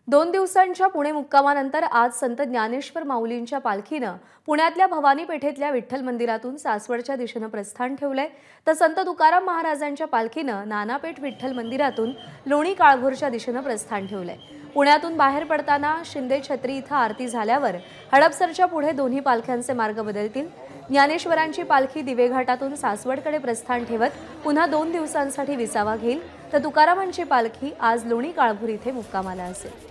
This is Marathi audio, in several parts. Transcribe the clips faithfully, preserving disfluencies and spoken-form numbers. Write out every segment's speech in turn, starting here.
दोन दिवसांच्या पुणे मुक्कामानंतर आज संत ज्ञानेश्वर माऊलींच्या पालखीनं पुण्यातल्या भवानी पेठेतल्या विठ्ठल मंदिरातून सासवडच्या दिशेने प्रस्थान ठेवलंय। तर संत तुकाराम महाराजांच्या पालखीनं नानापेठ विठ्ठल मंदिरातून लोणी काळभोरच्या दिशेने प्रस्थान ठेवलंय। पुण्यातून बाहेर पडताना शिंदे छत्री इथं आरती झाल्यावर हडपसरच्या पुढे दोन्ही पालख्यांचे मार्ग बदलतील। ज्ञानेश्वरांची पालखी दिवेघाटातून सासवडकडे प्रस्थान ठेवत पुन्हा दोन दिवसांसाठी विसावा घेईल, तर तुकारामांची पालखी आज लोणी काळभोर इथे मुक्कामाला असेल।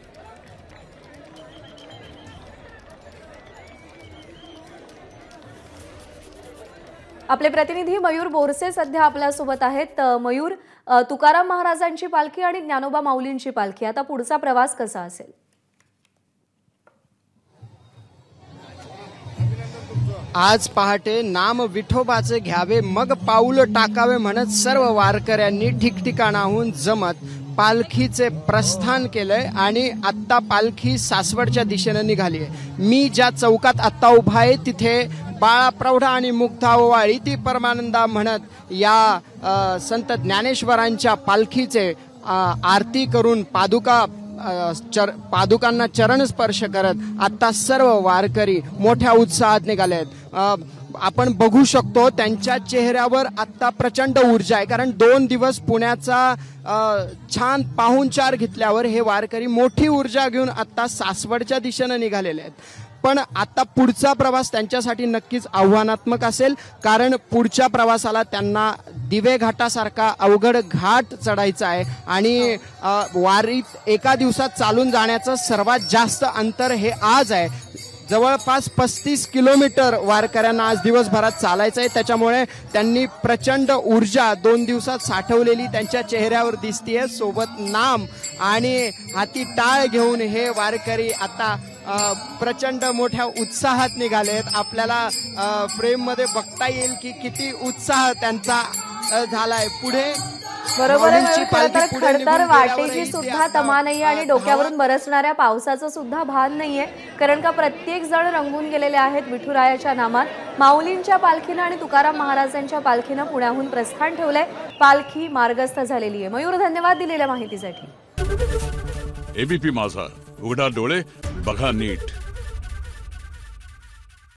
आपले प्रतिनिधी मयूर बोरसे सध्या आपल्या सोबत आहेत। मयूर, तुकाराम महाराजांची पालखी आणि ज्ञानोबा माऊलींची पालखी, आता पुढचा प्रवास कसा असेल? आज पहाटे नाम विठोबाचे घ्यावे मग पाऊल टाकावे म्हणत सर्व वारकऱ्यांनी ठिकठिकाणाहून जमत पालखीचे प्रस्थान केलंय आणि आत्ता पालखी सासवडच्या दिशेने निघाली आहे। मी ज्या चौकात आत्ता उभा आहे तिथे बाळा प्रौढा आणि मुग्धा ओवाळी ती परमानंदा म्हणत या संत ज्ञानेश्वरांच्या पालखीचे आरती करून पादुका चर पादुकांना चरण स्पर्श करत आता सर्व वारकरी मोठ्या उत्साहात निघाले आहेत। आपण बघू शकतो त्यांच्या चेहऱ्यावर आता प्रचंड ऊर्जा आहे, कारण दोन दिवस पुण्याचा छान पाहुणचार घेतल्यावर हे वारकरी मोठी ऊर्जा घेऊन आता सासवडच्या दिशेने निघालेले आहेत। पण आता पुढचा प्रवास त्यांच्यासाठी नक्कीच आव्हानात्मक असेल, कारण पुढच्या प्रवासाला त्यांना दिवे घाटासारखा अवघड घाट चढायचा आहे आणि वारीत एका दिवसात चालून जाण्याचं सर्वात जास्त अंतर हे आज आहे। जवळपास पस्तीस किलोमीटर वारकऱ्यांना आज दिवसभरात चालायचं आहे, त्याच्यामुळे त्यांनी प्रचंड ऊर्जा दोन दिवसात साठवलेली त्यांच्या चेहऱ्यावर दिसतीये। सोबत नाम आणि हाती टाळ घेऊन हे वारकरी आता प्रचंड मोठ्या उत्साहात निघालेत। आपल्याला फ्रेम मध्ये बघता येईल की किती उत्साह त्यांचा झालाय। पुढे बरोबर आहे, खडतर वाटेची सुद्धा तमा नाहीये आणि डोक्यावरून बरसणाऱ्या पावसाचं सुद्धा भान नाहीये, कारण का प्रत्येक जण रंगून गेलेले आहेत विठुरायाच्या नामात। माऊलींच्या पालखीनं आणि तुकाराम महाराजांच्या पालखीनं पुण्याहून प्रस्थान ठेवलंय, पालखी मार्गस्थ झालेली आहे। मयूर, धन्यवाद दिलेल्या माहितीसाठी। एबीपी माझा, उघडा डोळे बघा नीट।